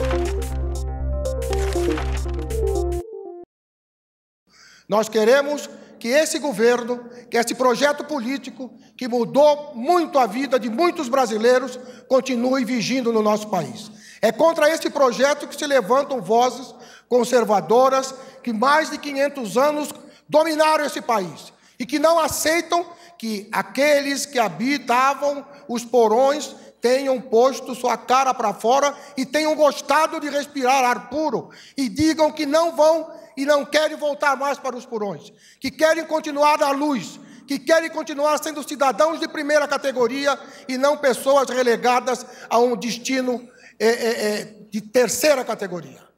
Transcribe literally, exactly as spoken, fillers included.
Nós queremos que esse governo, que esse projeto político, que mudou muito a vida de muitos brasileiros, continue vigindo no nosso país. É contra esse projeto que se levantam vozes conservadoras que mais de quinhentos anos dominaram esse país e que não aceitam que aqueles que habitavam os porões tenham posto sua cara para fora e tenham gostado de respirar ar puro e digam que não vão e não querem voltar mais para os porões, que querem continuar na luz, que querem continuar sendo cidadãos de primeira categoria e não pessoas relegadas a um destino é, é, é, de terceira categoria.